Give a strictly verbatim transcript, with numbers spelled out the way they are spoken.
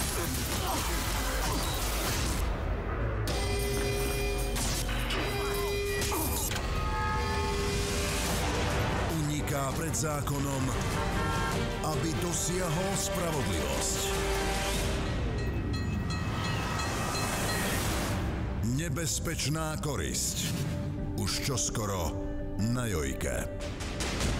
Uniká pred zákonom, aby dosiahol spravodlivosť. Nebezpečná korisť. Už čoskoro na Jojke.